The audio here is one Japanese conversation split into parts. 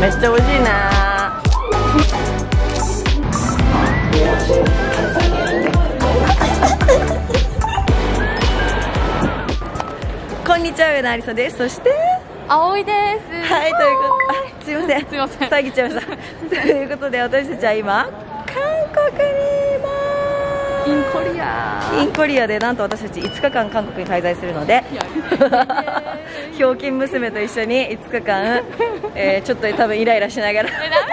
めっちゃ美味しいな。こんにちは、上野ありさです。そして葵です。 はい、ということ、すいません、 すいません、 遮っちゃいましたということで、私たちは今韓国にいます。 インコリア。 インコリアで、なんと私たち5日間韓国に滞在するので、ひょうきん娘と一緒に5日間、ちょっと多分イライラしながら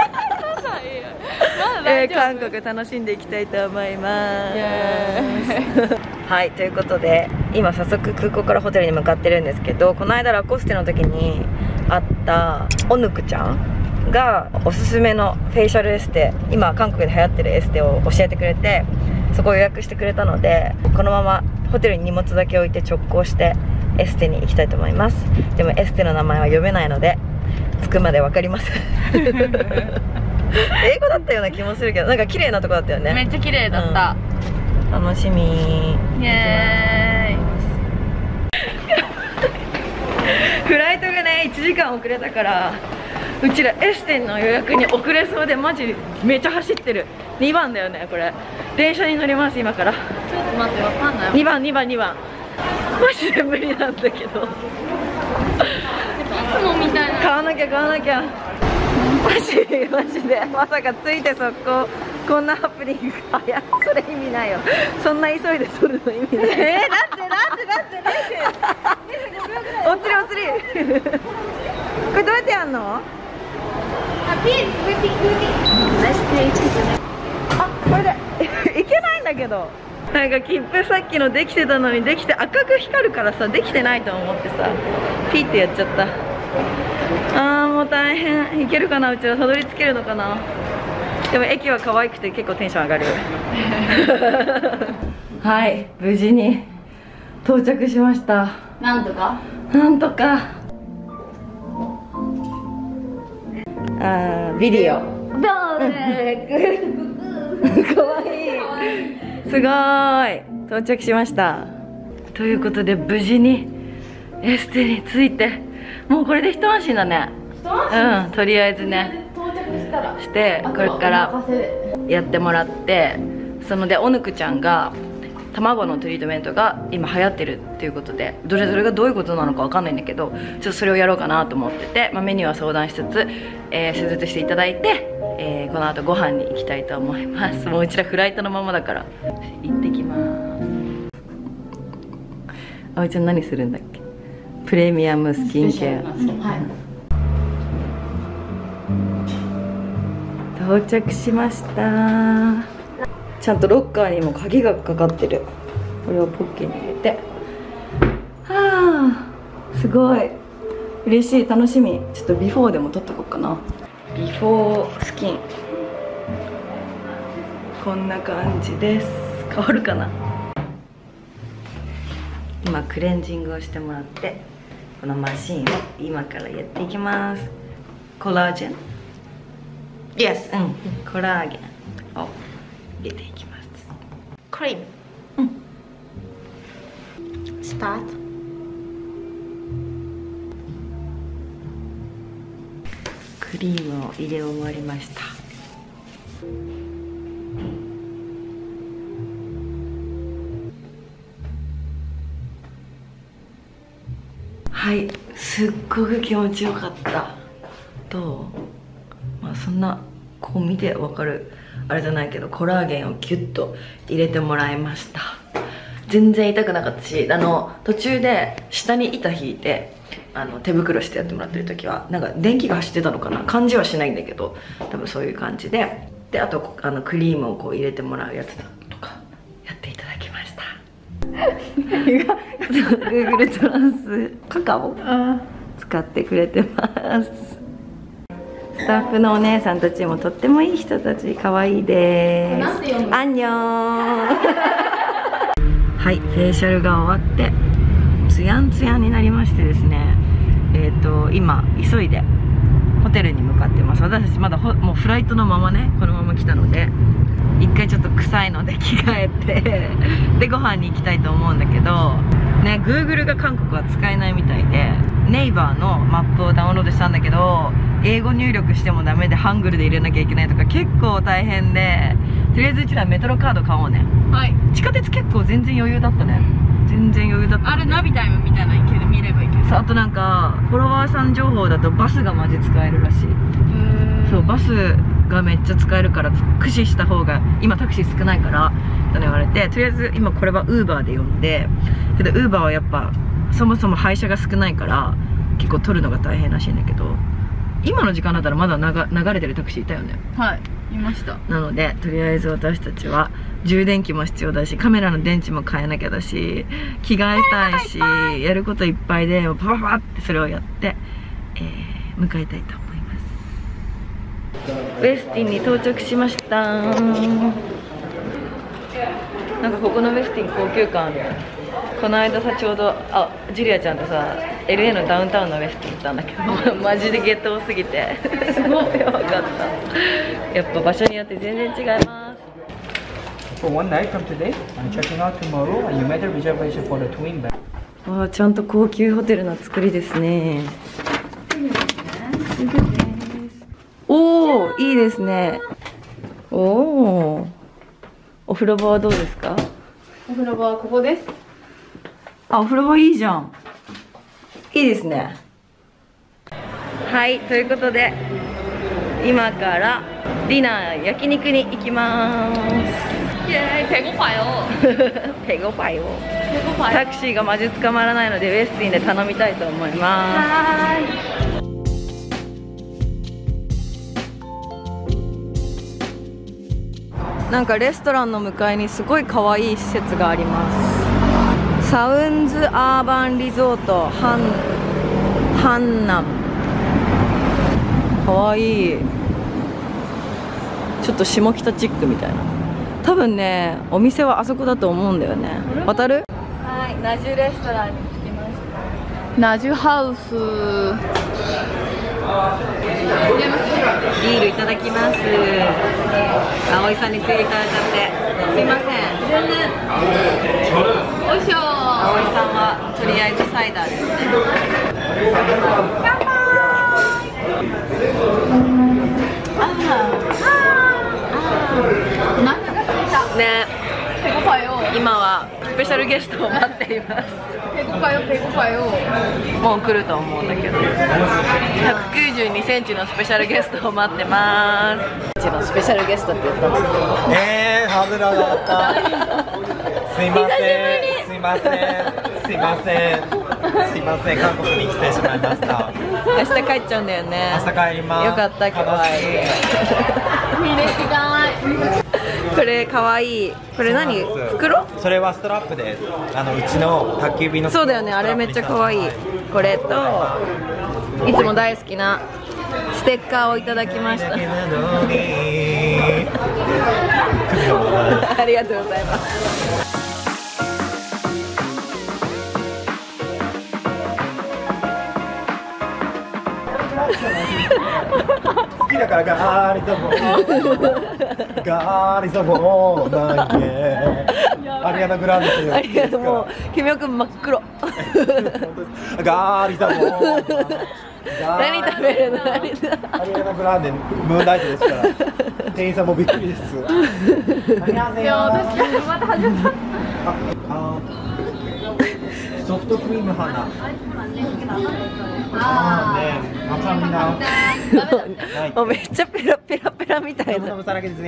韓国楽しんでいきたいと思います。はい、ということで今早速空港からホテルに向かってるんですけど、この間ラコステの時に会ったおぬくちゃんがおすすめのフェイシャルエステ、今韓国で流行ってるエステを教えてくれて、そこを予約してくれたので、このままホテルに荷物だけ置いて直行してエステに行きたいと思います。でもエステの名前は読めないので着くまで分かりません英語だったような気もするけど、なんか綺麗なとこだったよね。 めっちゃ綺麗だった、 楽しみ。 イエーイフライトがね1時間遅れたから、うちらエステの予約に遅れそうで、マジめっちゃ走ってる。2番だよねこれ。電車に乗ります今から。 ちょっと待って、わかんない。 2番マジで無理なんだけど、 いつもみたいな。 買わなきゃマジでまさかついて速攻こんなハプニングが。いや、それ意味ないよ。そんな急いで撮るの意味ない。だってお釣りこれどうやってやんの？あ、これでいけないんだけど、なんか切符さっきのできてたのに、できて赤く光るからさ、できてないと思ってさ、ピッてやっちゃった。あーもう大変。いけるかな、うちらたどり着けるのかな。でも駅は可愛くて結構テンション上がるはい、無事に到着しました。 なんとかビデオどうねかわいい。すごーい、到着しました。ということで無事にエステに着いて、もうこれで一安心だね。うん、とりあえずね到着したらしてこれからやってもらって、そのでおぬくちゃんが卵のトリートメントが今流行ってるっていうことで、それがどういうことなのかわかんないんだけど、ちょっとそれをやろうかなと思ってて、メニューは相談しつつ、施術していただいて、この後ご飯に行きたいと思います。もううちらフライトのままだから行ってきます。あおいちゃん何するんだっけ？プレミアムスキンケア。到着しました。ちゃんとロッカーにも鍵がかかってる。これをポッケに入れて、はあ、すごい嬉しい、楽しみ。ちょっとビフォーでも撮っとこうかな。ビフォースキン、こんな感じです。変わるかな。今クレンジングをしてもらって、このマシンを今からやっていきます。コラーゲン、Yes、コラーゲンを入れていきます。 クリーム、スタート。 クリームを入れ終わりました。はい、すっごく気持ちよかった。どう？そんなこう見てわかるあれじゃないけど、コラーゲンをギュッと入れてもらいました。全然痛くなかったし、途中で下に板引いて手袋してやってもらってる時はなんか電気が走ってたのかな、感じはしないんだけど、多分そういう感じで、あとクリームをこう入れてもらうやつだとかやっていただきました。Google トランスカカオ使ってくれてます。スタッフのお姉さんたちもとってもいい人たち、可愛いです。アンニョンはい、フェイシャルが終わってツヤンツヤンになりましてですね、今急いでホテルに向かってます。私たちまだもうフライトのままね、このまま来たので、一回ちょっと臭いので着替えてでご飯に行きたいと思うんだけどね、 Google が韓国は使えないみたいで、ネイバーのマップをダウンロードしたんだけど英語入力してもダメでハングルで入れなきゃいけないとか結構大変で、とりあえずうちらメトロカード買おうね。はい。地下鉄結構全然余裕だったね。全然余裕だった。あれナビタイムみたいなのいける、見ればいける。あとなんかフォロワーさん情報だとバスがマジ使えるらしい。そう、バスがめっちゃ使えるから駆使した方が、今タクシー少ないからと言われて、とりあえず今これはウーバーで呼んで、けどウーバーはやっぱそもそも配車が少ないから結構取るのが大変らしいんだけど、今の時間だったらまだ流れてるタクシーいたよね。はい、いました。なのでとりあえず私たちは充電器も必要だし、カメラの電池も変えなきゃだし、着替えたいし、やることいっぱいでパパパってそれをやって、迎えたいと思います。ウェスティンに到着しました。なんかここのウェスティン高級感ある。この間さ、ちょうどジュリアちゃんとさ LA のダウンタウンのウェスティン行ったんだけどマジでゲット多すぎてすごいやばかった。やっぱ場所によって全然違います。 For one night from today, I'm checking out tomorrow and you made a reservation for the twin bed. わあ、ちゃんと高級ホテルの作りですね。すごいです。おお、いいですね。おお、お風呂場はどうですか？お風呂場はここです。あ、お風呂場いいじゃん。いいですね。はい、ということで今からディナー焼肉に行きます。イエーイ、ペゴパよペゴパよ。タクシーがマジ捕まらないのでウェスティンで頼みたいと思います。はい。なんかレストランの向かいにすごい可愛い施設があります。サウンズアーバンリゾートハンナム。かわいい。ちょっと下北チックみたいな。多分ね、お店はあそこだと思うんだよね。渡る？はい、ナジュレストランに着きました。ナジュハウス。ビールいただきます。葵さんについていただいちゃってすいません。全然おいしょ。葵さんはとりあえずサイダーですね。乾杯。ね、今はスペシャルゲストを待っています。ペコパよペコパよ。もう来ると思うんだけど、192センチのスペシャルゲストを待ってます。うちのスペシャルゲストって言ったんですけど、 ハードル上がった。すいませんすいませんすいませんすいません、韓国に来てしまいました。 明日帰っちゃうんだよね。明日帰ります。よかった、かわいい。これかわいい。これ何？袋？ それはストラップです。うちの宅急便の。 そうだよね、あれめっちゃかわいい。これといつも大好きなステッカーをいただきました。ありがとうございます。 好きだからガーリザボーガーリザボーなんでアリアナグランデというありがとう。もうキミオくん真っ黒ガーリザボー何食べるの？ アリアナグランデムーンライトですから店員さんもびっくりです。いや私また始まった。ソフトクリーム花。 もうめっちゃペラペラペラみたいな。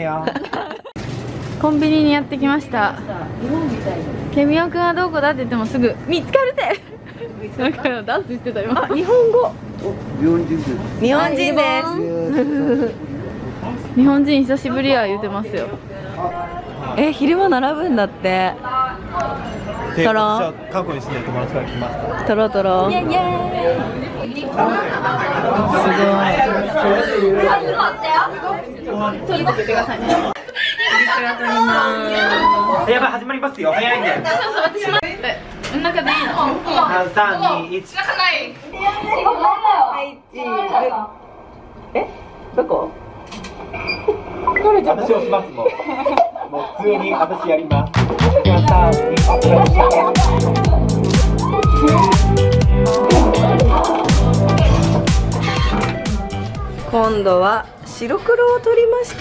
コンビニにやってきました。ケミオくんはどこだって言ってもすぐ見つかるぜ。なんかダンスしてた今。 日本語。 日本人です。 日本人です。 日本人久しぶりや言うてますよ。 昼間並ぶんだって。トロ韓国に住んでる友達から来ました。 トロトロ。すごい。 取ってくださいね。 やばい、始まりますよ。早いんで。 中でいいの？3、 2、1。 どこ？ 私押しますもん。もう普通に私やります。 今度は白黒を取りました。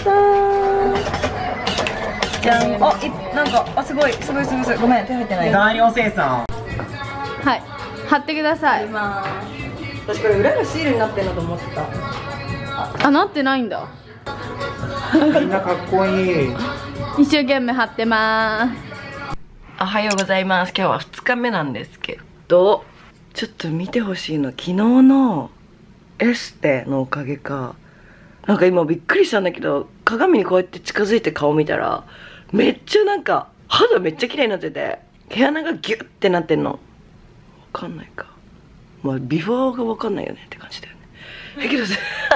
じゃん。なんかすごいごめん、手入ってない。 大量生産。 はい、貼ってください。 私これ裏がシールになってるのと思ってた。 あ、なってないんだ。 みんなかっこいい。 一生懸命貼ってます。 おはようございます。今日は2日目なんですけど、ちょっと見てほしいの、昨日のエステのおかげか、なんか今びっくりしたんだけど、鏡にこうやって近づいて顔見たらめっちゃなんか肌めっちゃ綺麗になってて、毛穴がギュッてなってんの。わかんないか、まあビフォーがわかんないよねって感じだよね。けど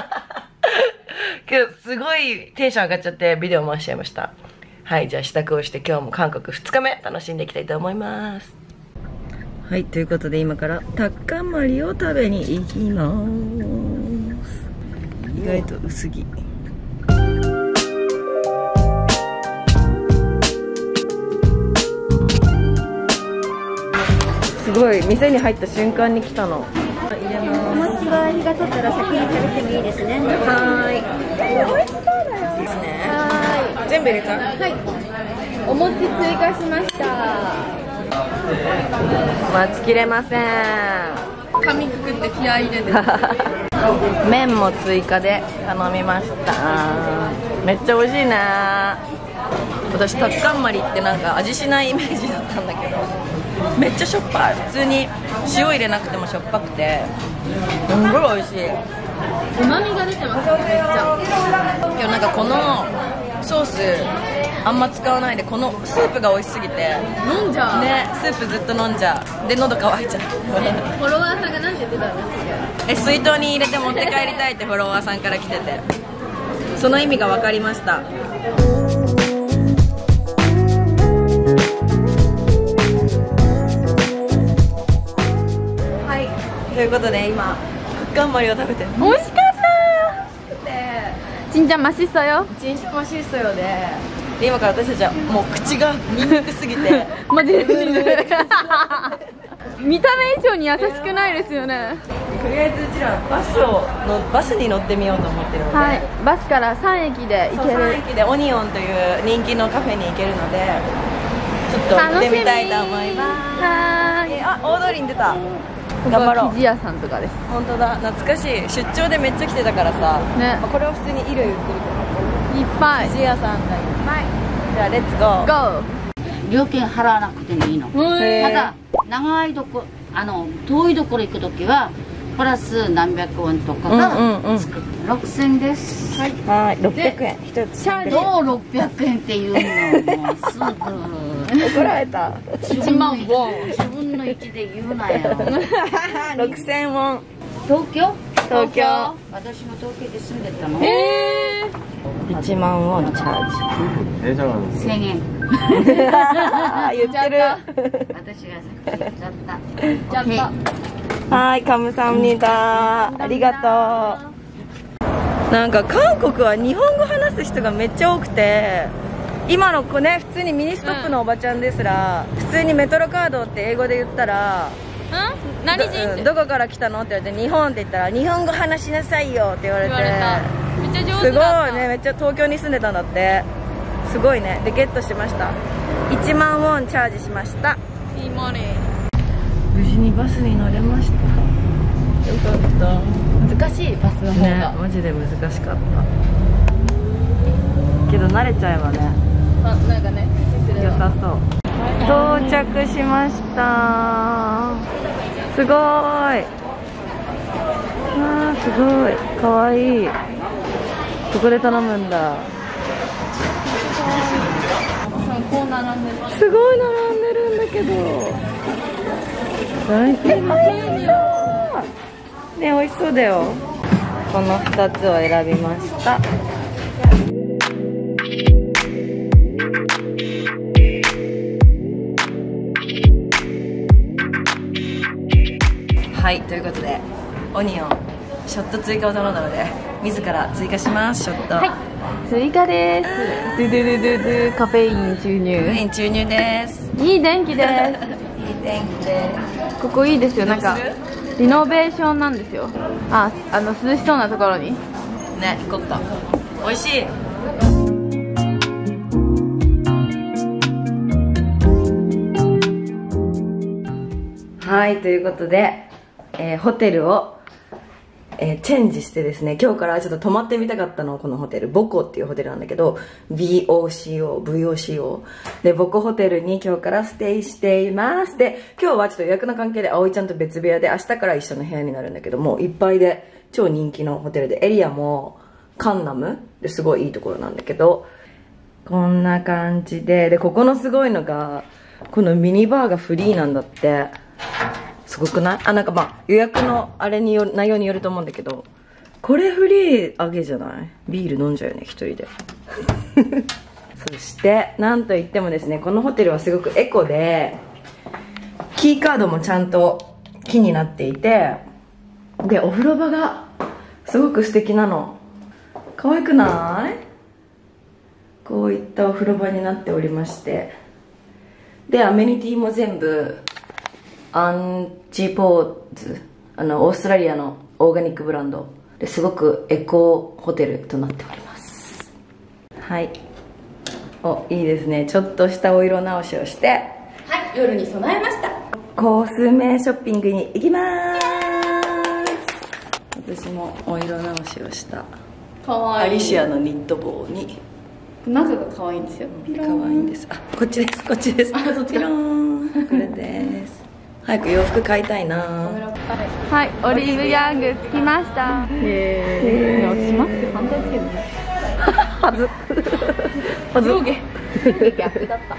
すごいテンション上がっちゃってビデオ回しちゃいました。はい、じゃあ支度をして今日も韓国2日目楽しんでいきたいと思います。はい、ということで今からタッカンマリを食べに行きます。意外と薄着。すごい、店に入った瞬間に来たの。入れます。 お餅は火が取ったら先に食べてもいいですね。 はーい。美味しそうだよ。いいですね。 は全部入れた。 い。はい。お餅追加しました。 待ちきれません。 紙くくって気合い入れて。 麺も追加で頼みました。めっちゃ美味しいね。私タッカンマリってなんか味しないイメージだったんだけど、めっちゃしょっぱい。普通に塩入れなくてもしょっぱくてすんごい美味しい。 旨味が出てますよ、めっちゃ。 今日なんかこのソースあんま使わないで、このスープが美味しすぎて飲んじゃう。 ね、スープずっと飲んじゃう。で喉乾いちゃう。 フォロワーさんが何て言ってたの？ 水筒に入れて持って帰りたいってフォロワーさんから来てて、その意味が分かりました。はい、ということで今タッカンマリを食べて美味しかった。ちんちゃんマシッソよ。 チンシマシストよで今から私たちはもう口がニンニクすぎてマジで見た目以上に優しくないですよね。 とりあえずうちらバスに乗ってみようと思ってるので、 はい、バスから3駅で行ける。 3駅でオニオンという人気のカフェに行けるので、ちょっと行ってみたいと思います。 はーい。 あ、大通りに出た。 ここ頑張ろう。 は生地屋さんとかです。 本当だ、懐かしい。出張でめっちゃ来てたからさ、 ね、 これは普通に衣類売ってるけど、 いっぱい。 生地屋さんがいっぱい。じゃあレッツゴー。 ゴ料金払わなくてもいいの。 ー。 へーただ長いとこ遠いところ行くときはプラス何百円とかがつく。6000です。 はい、600円一つ。 どう600円っていうのもうすぐ怒られた。 1万ウォン。 自分の位置で言うなよ。 6000ウォン。 東京東京。 私も東京で住んでたの。 1万ウォンチャージ。 1000円。 言ってる。 私がさっき言っちゃった。 ちゃった。 はい、カムサムニダー。ありがとう。なんか韓国は日本語話す人がめっちゃ多くて、今の子ね、普通にミニストップのおばちゃんですら、普通にメトロカードって英語で言ったら、 何人ってどこから来たのって言われて、日本って言ったら、日本語話しなさいよって言われて、 言われた。めっちゃ上すご手だった。 いね、めっちゃ東京に住んでたんだって。すごいね。でゲットしました。1万ウォンチャージしました。 いいマネー。 無事にバスに乗れました。よかった。 難しいバスの方ね、 が。 マジで難しかったけど慣れちゃえばね、 あ、なんかね。 良さそう。到着しました。すごーい。わー、すごいかわいい。ここで頼むんだ。 こう並んでる。 すごい並んでるんだけど、大体ね、美味しそうだよ。この2つを選びました。はい、ということでオニオンショット追加を頼んだので自ら追加します。ショット、 はい、追加です。ドゥドゥドゥドゥドゥ、カフェイン注入。 カフェイン注入です。 いい電気です。 いい天気です。 ここいいですよ。なんかどうする？ リノベーションなんですよ。涼しそうなところに。 ね、行こっか。美味しい。はい、ということで、ホテルを、チェンジしてですね、今日からちょっと泊まってみたかったの、このホテルボコっていうホテルなんだけど、 VOCO で、ボコホテルに今日からステイしています。で、今日はちょっと予約の関係で葵ちゃんと別部屋で、明日から一緒の部屋になるんだけども、いっぱいで超人気のホテルで、エリアもカンナムですごいいいところなんだけど、こんな感じで、ここのすごいのが、このミニバーがフリーなんだって。すごくない？なんかまあ予約のあれによる、内容によると思うんだけど、これフリーあげじゃない？ビール飲んじゃうよね、一人で。そしてなんといってもですね、このホテルはすごくエコで、キーカードもちゃんと木になっていて、でお風呂場がすごく素敵なの。可愛くない？こういったお風呂場になっておりまして、でアメニティも全部アンチポーズ、オーストラリアのオーガニックブランドですごくエコホテルとなっております。はい、お、いいですね。ちょっとしたお色直しをして、はい、夜に備えました。コスメショッピングに行きまーす。私もお色直しをしたアリシアのニット帽に、 中が可愛いんですよ。 可愛いんです。あ、こっちです、こっちです。あ、そっち。ピローン、これです。早く洋服買いたいな。 はい、オリーブヤング着きました。へえ。私マスク反対つけるね。はず。上下逆だった。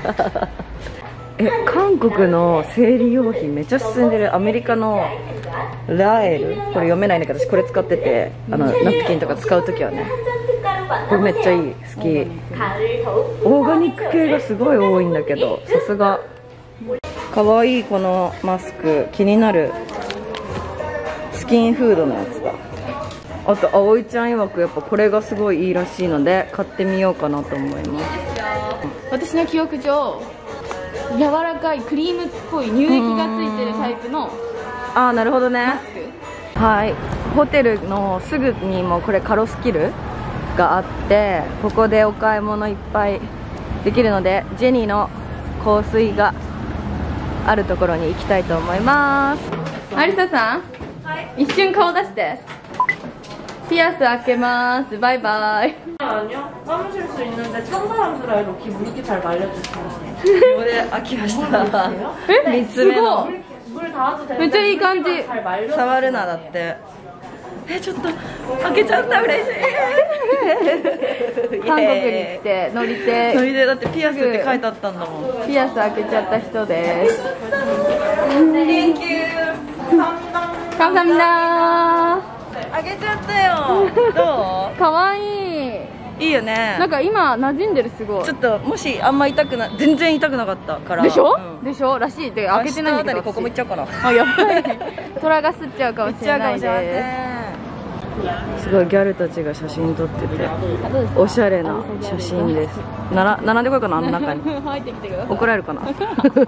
韓国の生理用品めっちゃ進んでる。アメリカのラエル、これ読めないんだけど私これ使ってて、ナプキンとか使うときはね、これめっちゃいい、好き。オーガニック系がすごい多いんだけど、さすが。かわいい。このマスク気になる。スキンフードのやつだ。あと葵ちゃん曰くやっぱこれがすごいいいらしいので買ってみようかなと思います。 私の記憶上柔らかいクリームっぽい乳液がついてるタイプの、 ああ、なるほどね。 マスク。 はい、ホテルのすぐにもこれカロスキルがあって、ここでお買い物いっぱいできるので、ジェニーの香水があるところに行きたいと思います。 アリサさん、はい、一瞬顔出して。ピアス開けます。バイバイ。 ここで開きました。 3つ目の。めっちゃいい感じ。 触るなだって。ちょっと開けちゃった。嬉しい。 韓国に来て乗り手だってピアスって書いてあったんだもん。 ピアス開けちゃった人です。 Thank you。 カムサミダー。 開けちゃったよ。どう？ かわいい。 いいよね。 なんか今馴染んでる。すごい。 ちょっともしあんま痛くな、全然痛くなかったから。 でしょ？でしょらしい。で開けてないんだけど。 ここも行っちゃうかな。 あ、やばい。虎が吸っちゃうかもしれないです。 すごいギャルたちが写真撮ってて、おしゃれな写真です。並んでこようかな、あの中に。 入ってきてください。 怒られるかな。着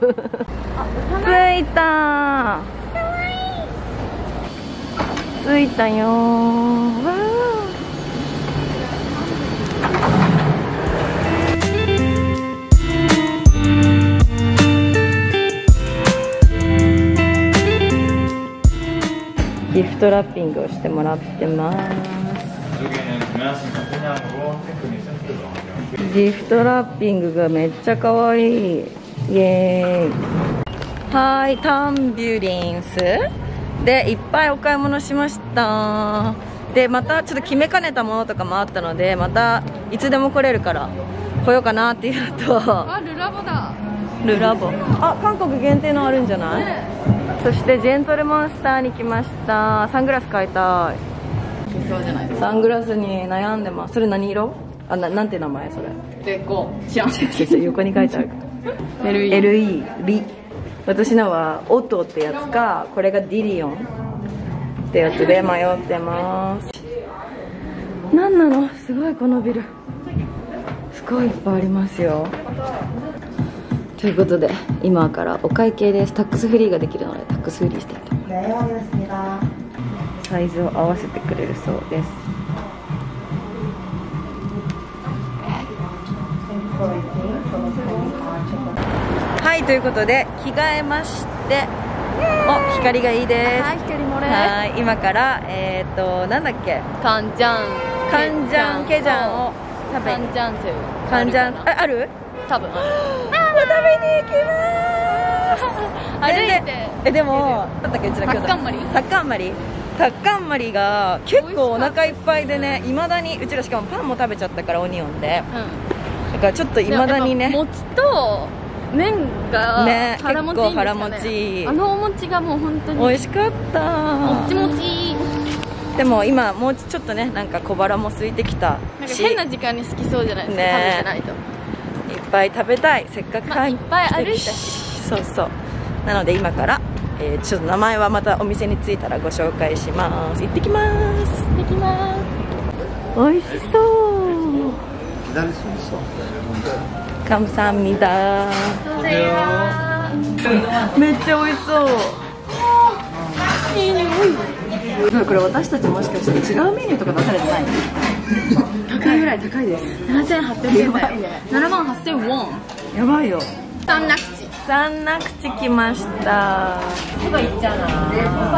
いた。着いたよー。わー。ギフトラッピングをしてもらってます。ギフトラッピングがめっちゃ可愛い。イエーイ。はい、タンビュリンスでいっぱいお買い物しました。でまたちょっと決めかねたものとかもあったので、またいつでも来れるから来ようかなっていうのと、 あ、ルラボだ。 ルラボ、あ、韓国限定のあるんじゃない？そしてジェントルモンスターに来ました。サングラス買いたい。 そうじゃないですか。 サングラスに悩んでます。それ何色？あ、なんて名前それ？ でこう知らん。 横に書いてある。LE リ。私のはオトってやつか、これがディリオンってやつで迷ってます。なんなの？すごいこのビル。すごいいっぱいありますよ。ということで今からお会計です。タックスフリーができるのでタックスフリーしたいと思います。サイズを合わせてくれるそうです。 はい、ということで着替えまして、お、光がいいです。 はい、光漏れ。 はい、今からなんだっけ、 カンジャンケジャンを食べ、 カンジャンセウ、 カンジャン、ある？ 多分ある。 食べに行きます。 歩いて。 でもなんだっけ、うちらタッカンマリ。 タッカンマリが結構お腹いっぱいでね、いまだにうちらしかもパンも食べちゃったからオニオンで、だからちょっといまだにね、 餅と麺がね、 腹持ちいいんですかね。 結構腹持ちいい。 あのお餅がもう本当に美味しかった。 もちもち。 でも今もうちょっとね、なんか小腹も空いてきたし、 変な時間に好きそうじゃないですか、 ね、 食べてないと。 いっぱい食べたい、せっかくいっぱい歩いたし。 そうそう。なので今からちょっと名前はまたお店に着いたらご紹介します。行ってきます。 行ってきます。 美味しそう。감사합니다。めっちゃ美味しそう。これ私たちもしかして違うメニューとか出されてない？高いぐらい高いです。 7800円だよ。78,000ウォン。 やばいよ。 三な口。 三な口来ました。すぐ行っちゃうな。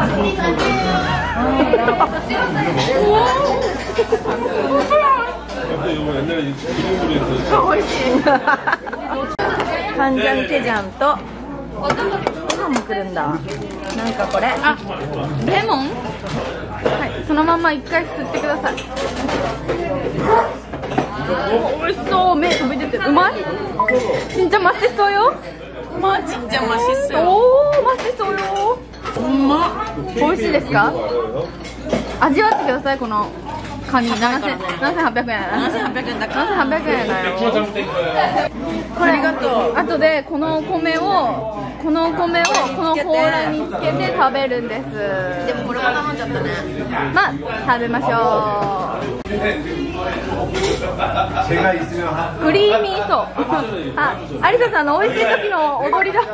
おいしい。カンジャンケジャンとご飯も来るんだ。なんかこれ。 あ、レモン。はい、そのまま一回吸ってください。美味しそう。麺飛び出てる。うまい。진짜 맛있어요。 진짜 맛있어요。 おー、맛있어요。うまっ。美味しいですか？味わってください。このカニ7800円。 7800円だから。 7800円だよ。 これありがとう。 後でこのお米をこの甲羅につけて食べるんです。 でもこれも頼んじゃったね。 まあ食べましょう。クリーミーそう。あ、有沙さんの美味しい時の踊りだ。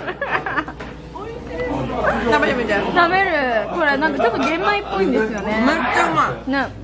食べてみて。 食べる。これなんかちょっと玄米っぽいんですよね。 めっちゃうまい。 ね。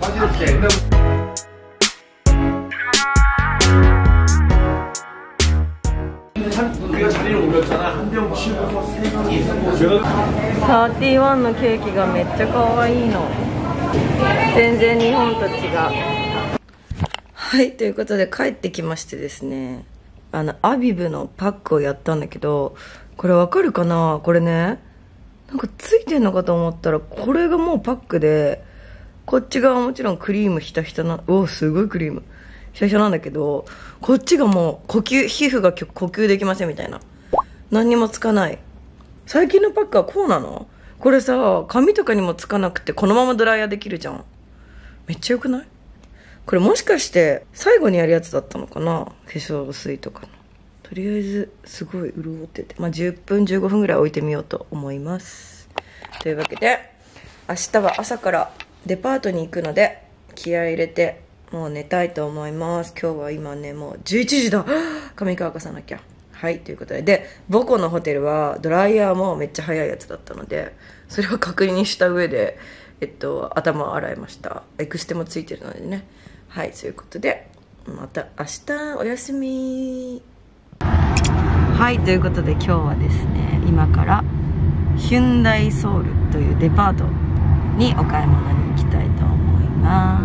31のケーキがめっちゃ可愛いの。全然日本と違う。はい、ということで帰ってきましてですね、アビブのパックをやったんだけど、これわかるかな？これね、なんかついてんのかと思ったら、これがもうパックで、こっち側はもちろんクリームひたひたな、お、すごいクリームひたひたなんだけど、こっちがもう皮膚が呼吸できませんみたいな、何にもつかない。最近のパックはこうなの？これさ、髪とかにもつかなくてこのままドライヤーできるじゃん。めっちゃよくない？これもしかして最後にやるやつだったのかな？化粧水とかの。とりあえずすごい潤ってて、まあ、10分15分ぐらい置いてみようと思います。というわけで明日は朝からデパートに行くので気合い入れてもう寝たいと思います。今日は今ねもう11時だ。髪乾かさなきゃ。はい、ということで、母校のホテルはドライヤーもめっちゃ早いやつだったので、それを確認した上で頭を洗いました。エクステもついてるのでね。はい、そういうことでまた明日おやすみ。はい、ということで今日はですね、今からヒュンダイソウルというデパートにお買い物に行きたいと思います。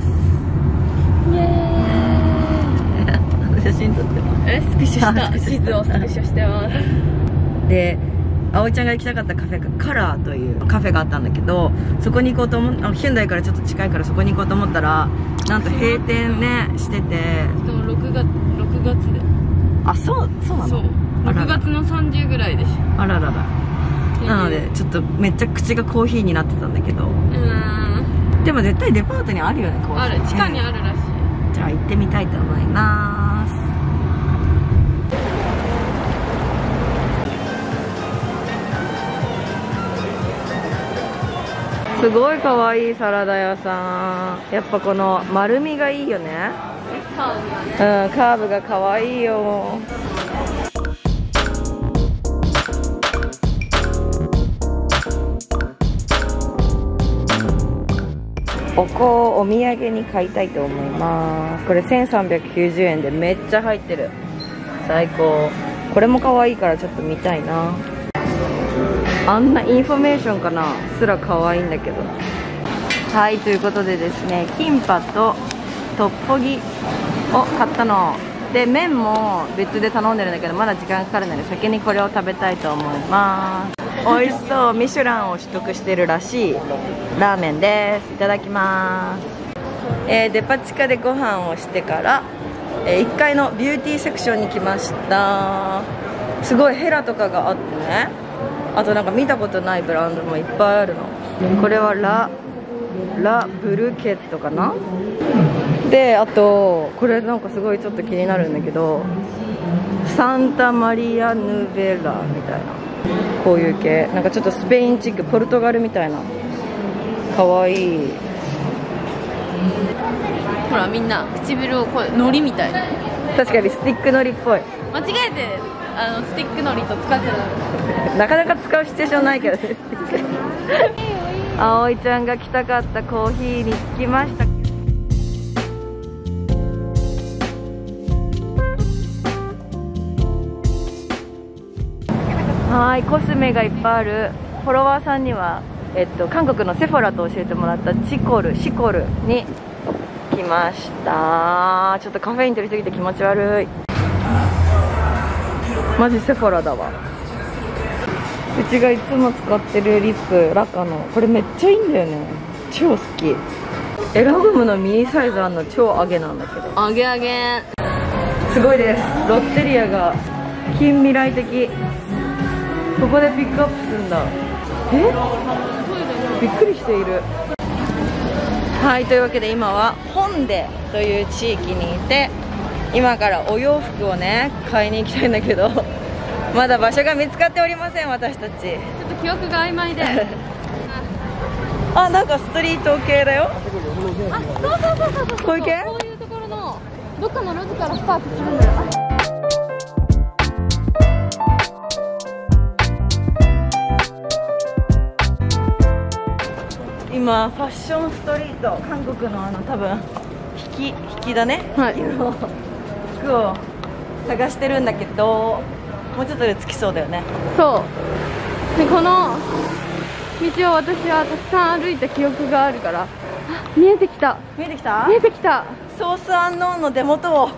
イエーイ。写真撮ってます。 スクショした地図をスクショしてます。 で、葵ちゃんが行きたかったカフェがカラーというカフェがあったんだけど、そこに行こうと思う、ヒュンダイからちょっと近いからそこに行こうと思ったら、なんと閉店ねしてて、 しかも6月で、 あ、そうなの？ そう、6月の30ぐらいでしょ。 あららら。なのでちょっとめっちゃ口がコーヒーになってたんだけど、でも絶対デパートにあるよね、コーヒー。 ある、地下にあるらしい。 じゃあ行ってみたいと思います。すごい可愛いサラダ屋さん。やっぱこの丸みがいいよね。カーブが可愛いよ。 お香をお土産に買いたいと思います。これ1390円でめっちゃ入ってる。最高。これも可愛いからちょっと見たいな。あんなインフォメーションかなすら可愛いんだけど。はい、ということでですね、キンパとトッポギを買ったので、麺も別で頼んでるんだけどまだ時間かかるので先にこれを食べたいと思います。美味しそう。ミシュランを取得してるらしいラーメンです。いただきます。デパ地下でご飯をしてから、1階のビューティーセクションに来ました。すごいヘラとかがあってね、あとなんか見たことないブランドもいっぱいあるの。これはラブルケットかな。で、あとこれなんかすごいちょっと気になるんだけど、サンタマリア・ヌベラみたいな、こういう系、なんかちょっとスペインチック、ポルトガルみたいな、かわいい。 ほらみんな唇をこう海苔みたいな。 確かにスティックのりっぽい。 間違えてスティックのりと使ってた。 なかなか使うシチュエーションないけどね。葵ちゃんが来たかったコーヒーに着きました。はい、コスメがいっぱいある。フォロワーさんには、韓国のセフォラと教えてもらったシコルに来ました。ちょっとカフェイン取りすぎて気持ち悪い。マジセフォラだわ。うちがいつも使ってるリップ、ラカのこれめっちゃいいんだよね。超好き。エラゴムのミニサイズあんの超上げなんだけど、 上げすごいです。ロッテリアが近未来的。ここでピックアップするんだ。びっくりしている。はい、というわけで今はホンデという地域にいて、今からお洋服をね買いに行きたいんだけど、まだ場所が見つかっておりません。私たちちょっと記憶が曖昧であ、なんかストリート系だよ。 そうこういう系？ こういうところのどっかの路地からスタートするんだよ。 今ファッションストリート、韓国の多分引きだね、 はい、 引きの服を探してるんだけど、もうちょっとで着きそうだよね。 そうで、この道を私はたくさん歩いた記憶があるから。あ、見えてきた見えてきた見えてきた。 ソースアンノーンの出元を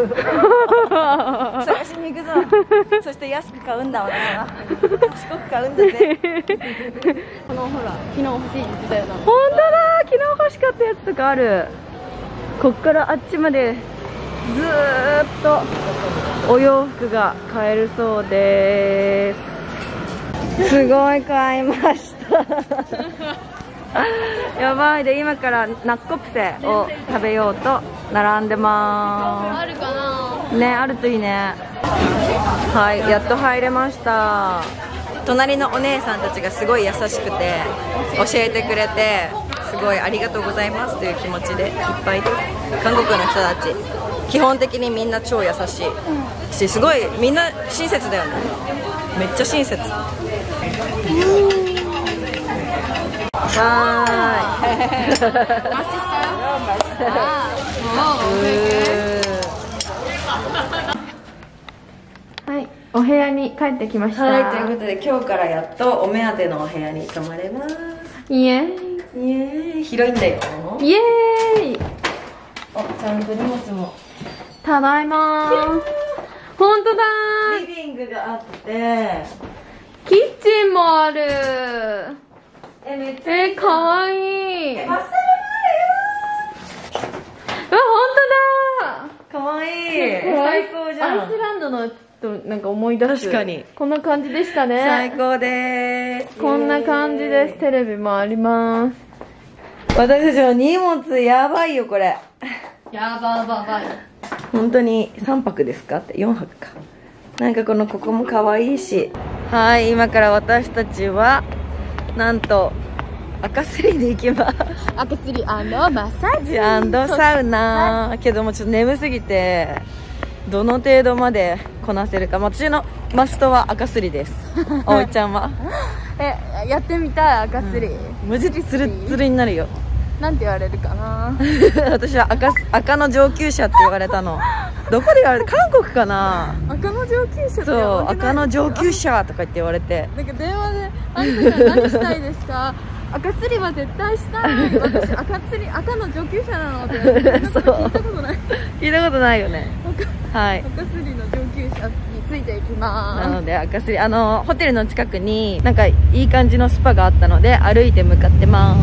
探しに行くぞ。そして安く買うんだ、私は賢く買うんだぜ。 このほら昨日欲しいって言ってたよな。 本当だ、昨日欲しかったやつとかある。こっからあっちまでずーっとお洋服が買えるそうです。すごい買いましたやばい。で、今からナッコプセを食べようと並んでまあるかなーすね。あるといいね。はい、やっと入れました。隣のお姉さんたちがすごい優しくて教えてくれて、すごいありがとうございますという気持ちでいっぱいです。韓国の人たち基本的にみんな超優しいし、すごいみんな親切だよね。めっちゃ親切。わーいはい、お部屋に帰ってきました。 はい、ということで今日からやっとお目当てのお部屋に泊まれます。 イエーイイエーイ。広いんだよ。 イエーイ。 あ、ちゃんと荷物も。 ただいまー。本当だリビングがあってキッチンもある。 めっちゃかわいい。 バスタブもあるよ。 うわ、本かわいい。 当だ。 最高じゃん。 アイスランドのとなんか思い出す。 確かにこんな感じでしたね。 最高です。 こんな感じです。テレビもあります。 私たちの荷物やばいよこれ。 やばい。 本当に3泊ですかって4泊か。なんかここも可愛いし。はい、今から私たちはなんと赤スリに行きます。 赤スリマッサージサウナ。けどもちょっと眠すぎてどの程度までこなせるか。私のマストは赤スリです。おいちゃんはやってみたい赤スリ。 マジでツルッツルになるよ。 なんて言われるかな。 私は赤の上級者って言われたの。どこで言われた？韓国かな。 赤の上級者ってそう、赤の上級者とか言って言われて、 なんか電話で「あんたさん何したいですか？赤釣りは絶対したい。私赤の上級者なの」って言われて、聞いたことない。 聞いたことないよね。はい。 赤釣りの上級者についていきます。 なので赤すりホテルの近くになんかいい感じのスパがあったので歩いて向かってます。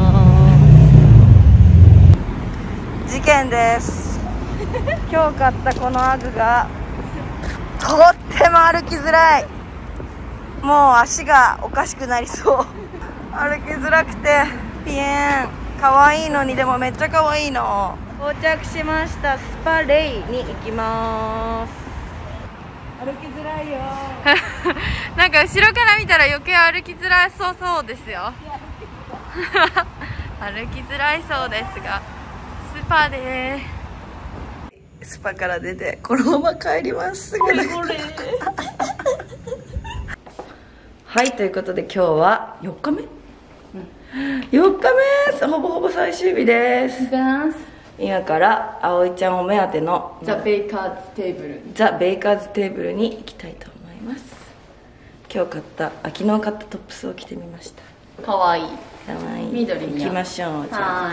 事件です。今日買ったこのアグがとっても歩きづらい。もう足がおかしくなりそう。歩きづらくてピエン可愛いのに、でもめっちゃ可愛いの。到着しました。スパレイに行きます。歩きづらいよ。 なんか後ろから見たら余計歩きづらそうですよ。歩きづらいそうですが、スパでスパから出てこのまま帰ります。すぐはい、ということで今日は4日目、4日目、ほぼほぼ最終日です。今から葵ちゃんを目当てのザ・ベイカーズテーブルに行きたいと思います。昨日買ったトップスを着てみました。 かわいい。 かわいい。 緑に行きましょう。じゃあ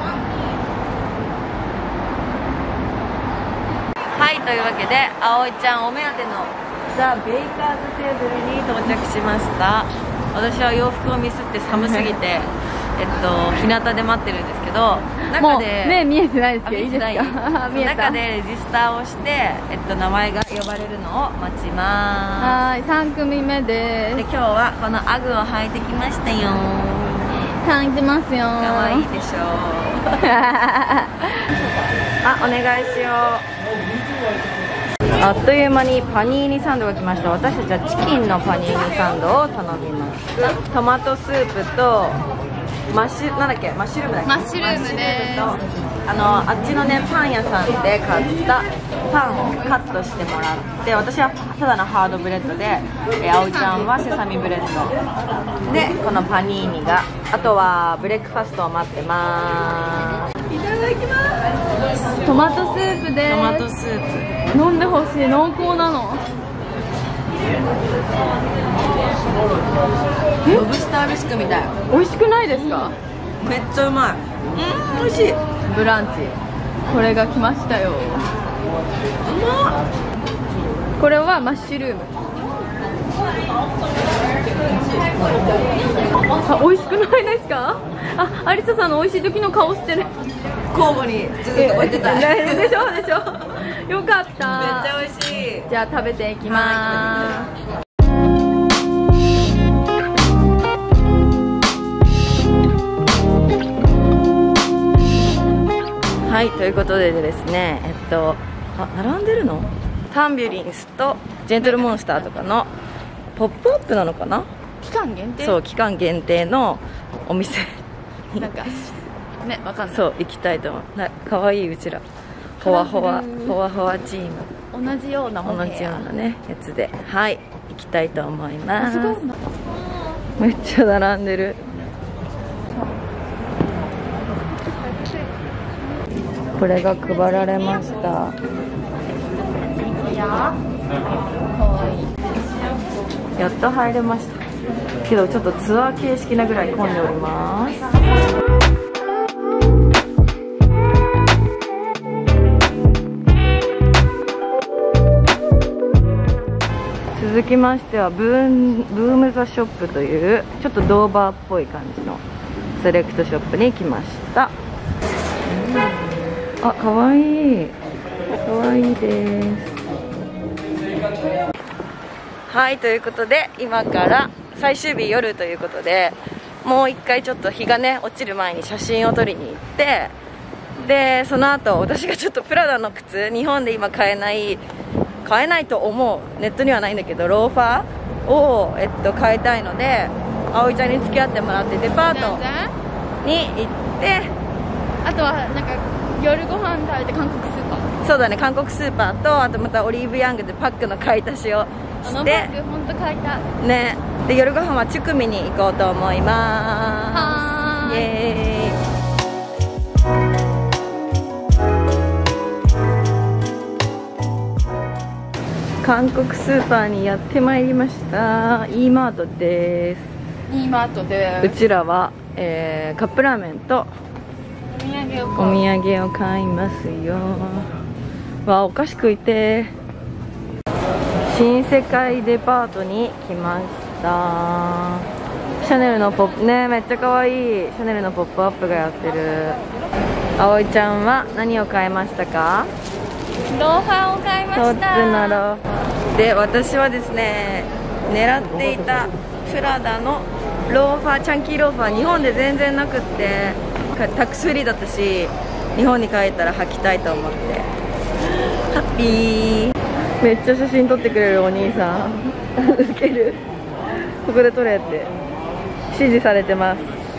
はい、というわけで葵ちゃんお目当てのザ・ベイカーズテーブルに到着しました。私は洋服をミスって寒すぎて日向で待ってるんですけど、中で目見えてないですけどいいですか？ 中でレジスターをして、名前が呼ばれるのを待ちます。 はい、3組目です。 で今日はこのアグを履いてきましたよ。 履いてますよ。 かわいいでしょあ、お願いしよう。あっという間にパニーニサンドが来ました。私たちはチキンのパニーニサンドを頼みます。トマトスープとなんだっけ、マッシュルームだっけ。 マッシュルームです。 あっちのねパン屋さんで買ったパンをカットしてもらって、私はただのハードブレッドで、葵ちゃんはセサミブレッドで、このパニーニが、あとはブレックファストを待ってます。いただきます。 トマトスープです。 トマトスープ飲んでほしい。濃厚なの。 ロブスタービスクみたい。 美味しくないですか？ めっちゃうまい。美味しい。 ブランチこれが来ましたよ。これはマッシュルーム。あ、美味しくないですか？あ、アリサさんの美味しい時の顔してる。 交互にずっと置いてた。 でしょでしょ。よかった。めっちゃ美味しい。 じゃあ食べていきます。 はい、ということでですね、並んでるの？タンビュリンスとジェントルモンスターとかのポップアップなのかな？ 期間限定？ そう、期間限定のお店になんかね、わかんない。 そう、行きたいと思う。かわいい、うちらほわほわチーム、 同じようなもの、 同じようなねやつで、はい、行きたいと思います。めっちゃ並んでる。これが配られました。やっと入れました。けどちょっとツアー形式なぐらい混んでおります。続きましてはブームザショップというちょっとドーバーっぽい感じのセレクトショップに来ました。あ、かわいい。かわいいです。はい、ということで今から最終日夜ということで、もう一回ちょっと日がね落ちる前に写真を撮りに行って、でその後私がちょっとプラダの靴、日本で今買えないと思う、ネットにはないんだけどローファーを、買いたいので、葵ちゃんに付き合ってもらってデパートに行って、 あとはなんか夜ご飯食べて韓国スーパー。 そうだね、韓国スーパーと、あとまたオリーブヤングでパックの買い足しをして、 あのパック本当買いたいね。で夜ご飯はチュクミに行こうと思います。 はーい。 イエーイ。 韓国スーパーにやってまいりました。Eマートです。 いいマートでうちらは、カップラーメンとお土産を買いますよ。わあ、お菓子食いて。新世界デパートに来ました。シャネルのポップね、めっちゃ可愛い。シャネルのポップアップがやってる。葵ちゃんは何を買いましたか？ ローファーを買いまトッツした。 のローで、私はですね、狙っていたプラダのローファー、チャンキーローファー、日本で全然なくってタックスフリーだったし、日本に帰ったら履きたいと思ってハッピー。めっちゃ写真撮ってくれるお兄さんウケる。ここで撮れって指示されてます。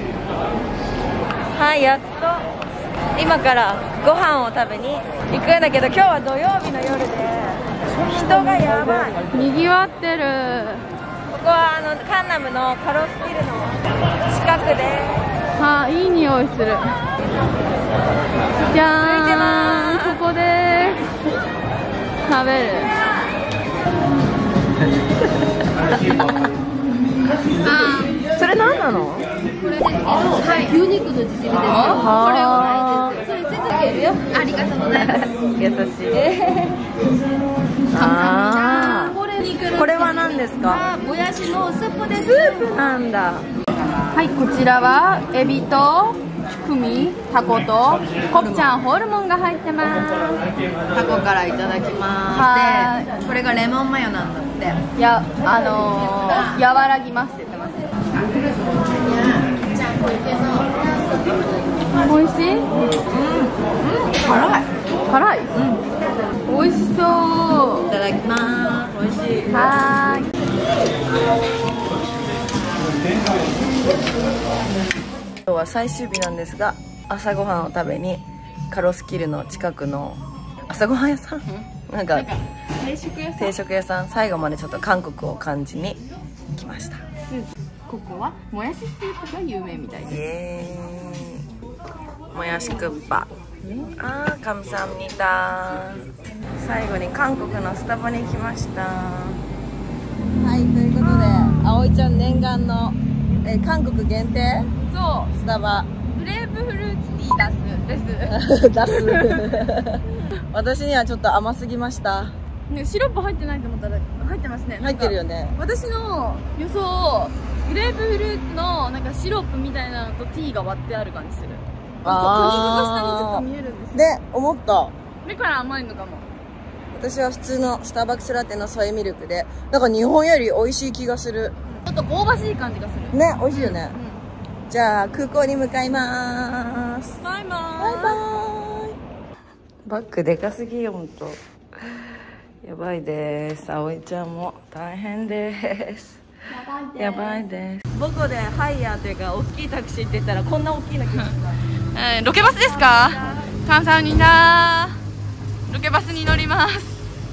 はい、やっと今からご飯を食べに行くんだけど、今日は土曜日の夜で人がやばい。 にぎわってる。 ここはカンナムのカロスキルの近くで、 あ、いい匂いする。じゃーん、 空いてます。 ここで食べる。 それ何なの？ これですけど、はい、牛肉のチヂミですよ。これをないです。それついてるよ。ありがとうございます。 優しい。あー、これは何ですか？ もやしのスープです。 スープなんだ。 はい、こちらはエビとチュクミ、タコとコプチャンホルモンが入ってます。 タコからいただきます。で、これがレモンマヨなんだって。 いや、和らぎますって言ってます。美味しい？ 辛い。 辛い？美味しそう。 いただきます。美味しい。 はーい。 今日は最終日なんですが、朝ごはんを食べにカロスキルの近くの朝ごはん屋さん、なんか定食屋さん、最後までちょっと韓国を感じに来ました。 ここはもやしスープが有名みたいイです。 エーイ。もやしクッパ。あー、カムサムニタ。最後に韓国のスタバに来ました。はい、ということで、葵ちゃん念願の韓国限定そう、 スタバ。 グレープフルーツティーです。 出す私にはちょっと甘すぎました。 ね、シロップ入ってないと思ったら入ってますね。 入ってるよね。 私の予想、グレープフルーツのなんかシロップみたいなのとティーが割ってある感じする。果肉が下にちょっと見えるんですよ。 で、思った。 だから甘いのかも。 私は普通のスターバックスラテのソイミルクで、なんか日本より美味しい気がする。 ちょっと香ばしい感じがする。 ね、美味しいよね。じゃあ空港に向かいます。 バイバーイ。 バイバーイ。バッグでかすぎよ、ほんと。やばいです。葵ちゃんも大変です。やばいです。母語でハイヤーというか大きいタクシーって言ったらこんな大きいの来ました。 ロケバスですか？カムサハムニダー。ロケバスに乗ります。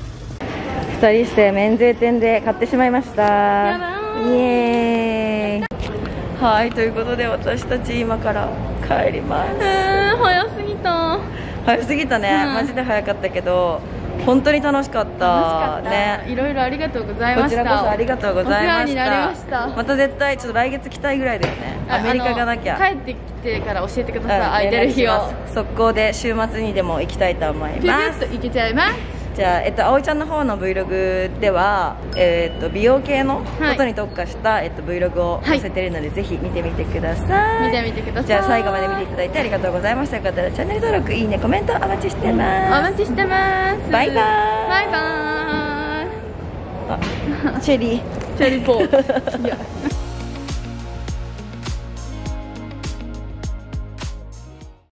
2人して免税店で買ってしまいました。 やばイエーイ。はい、ということで私たち今から帰ります。 早すぎた。 早すぎたね、マジで早かったけど本当に楽しかったね。 いろいろありがとうございました。 こちらこそありがとうございました。 お世話になりました。 また絶対ちょっと来月来たいぐらいだよね。アメリカがなきゃ。 帰ってきてから教えてください。空いてる日を。 速攻で週末にでも行きたいと思います。 ピュッと行けちゃいます。 じゃあ、葵ちゃんの方の Vlog では、美容系のことに特化した、Vlog を載せてるので、ぜひ見てみてください。 見てみてください。 じゃあ最後まで見ていただいてありがとうございました。よかったらチャンネル登録、いいね、コメントお待ちしてます。 お待ちしてます。 バイバーイ。 バイバーイ。 チェリー。 チェリーポーズ。